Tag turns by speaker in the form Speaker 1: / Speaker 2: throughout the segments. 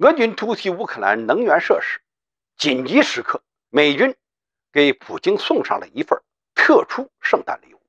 Speaker 1: 俄军突袭乌克兰能源设施，紧急时刻，美军给普京送上了一份特殊圣诞礼物。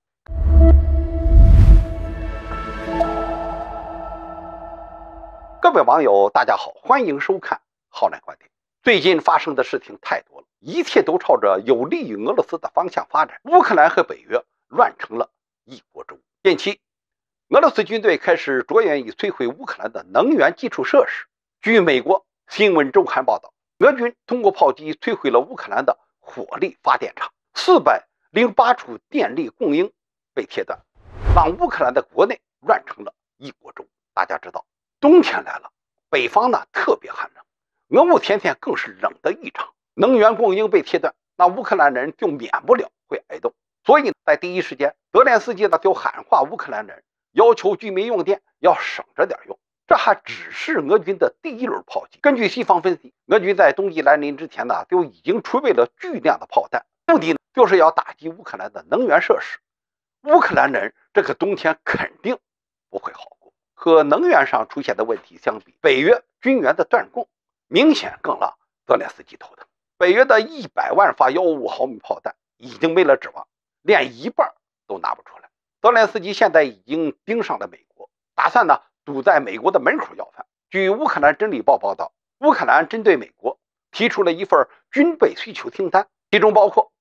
Speaker 1: 各位网友，大家好，欢迎收看浩然观点。最近发生的事情太多了，一切都朝着有利于俄罗斯的方向发展。乌克兰和北约乱成了一锅粥。近期，俄罗斯军队开始着眼于摧毁乌克兰的能源基础设施。据美国新闻周刊报道，俄军通过炮击摧毁了乌克兰的火力发电厂，408处电力供应被切断，让乌克兰的国内乱成了一锅粥。大家知道，冬天来了，北方呢特别寒冷，俄乌天天更是冷得异常，能源供应被切断，那乌克兰人就免不了会挨冻。所以在第一时间，泽连斯基呢就喊话乌克兰人，要求居民用电要省着点用。这还只是俄军的第一轮炮击。根据西方分析，俄军在冬季来临之前呢，就已经储备了巨量的炮弹，目的呢就是要打击乌克兰的能源设施。乌克兰人这个冬天肯定不会好过。和能源上出现的问题相比，北约军援的断供明显更让泽连斯基头疼。北约的100万发155毫米炮弹已经没了指望，连一半都拿不出来。泽连斯基现在已经盯上了美国，打算呢堵在美国的门口要饭。据乌克兰真理报报道，乌克兰针对美国提出了一份军备需求清单，其中包括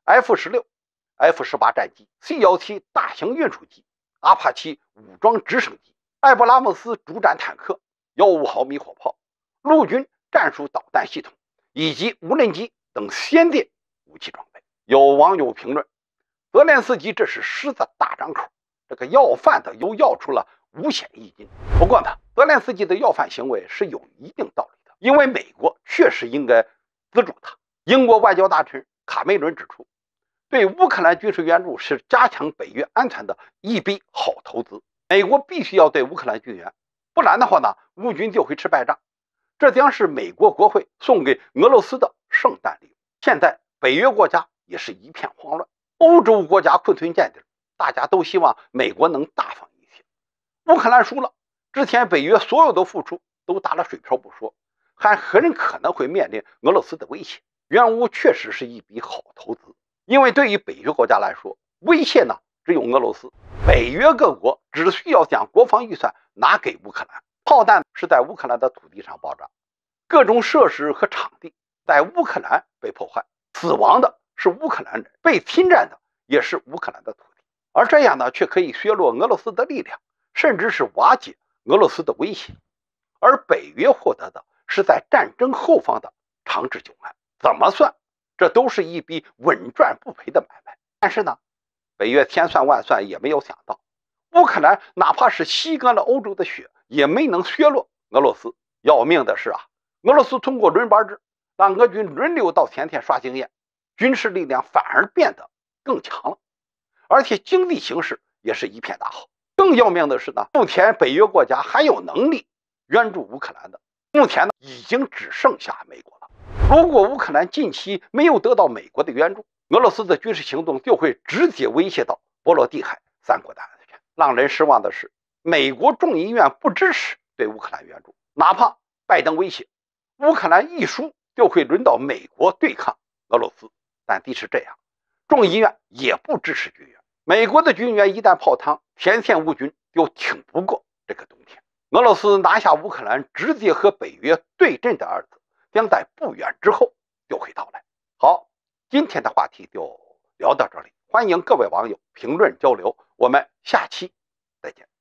Speaker 1: F-16、F-18 战机、C-17大型运输机、阿帕奇武装直升机、艾布拉姆斯主战坦克、155毫米火炮、陆军战术导弹系统以及无人机等先进武器装备。有网友评论，泽连斯基这是狮子大张口，这个要饭的又要出了五险一金。不过呢，泽连斯基的要饭行为是有一定道理的，因为美国确实应该资助他。英国外交大臣卡梅伦指出，对乌克兰军事援助是加强北约安全的一笔好投资。美国必须要对乌克兰军援，不然的话呢，乌军就会吃败仗。这将是美国国会送给俄罗斯的圣诞礼物。现在北约国家也是一片慌乱，欧洲国家困顿见底，大家都希望美国能大方一些。乌克兰输了，之前北约所有的付出都打了水漂不说，还很可能会面临俄罗斯的威胁。援乌确实是一笔好投资，因为对于北约国家来说，威胁呢只有俄罗斯，北约各国只需要将国防预算拿给乌克兰，炮弹是在乌克兰的土地上爆炸，各种设施和场地在乌克兰被破坏，死亡的是乌克兰人，被侵占的也是乌克兰的土地，而这样呢却可以削弱俄罗斯的力量，甚至是瓦解俄罗斯的威胁。而北约获得的是在战争后方的长治久安，怎么算这都是一笔稳赚不赔的买卖。但是呢，北约千算万算也没有想到，乌克兰哪怕是吸干了欧洲的血，也没能削弱俄罗斯。要命的是啊，俄罗斯通过轮班制，让俄军轮流到前线刷经验，军事力量反而变得更强了，而且经济形势也是一片大好。更要命的是呢，目前北约国家还有能力援助乌克兰的，目前呢已经只剩下美国了。如果乌克兰近期没有得到美国的援助，俄罗斯的军事行动就会直接威胁到波罗的海3国的安全。让人失望的是，美国众议院不支持对乌克兰援助，哪怕拜登威胁乌克兰一输就会轮到美国对抗俄罗斯，但即使这样，众议院也不支持军援。美国的军援一旦泡汤，前线乌军就挺不过这个冬天。俄罗斯拿下乌克兰，直接和北约对阵的日子将在不远之后就会到来。好，今天的话题就聊到这里，欢迎各位网友评论交流，我们下期再见。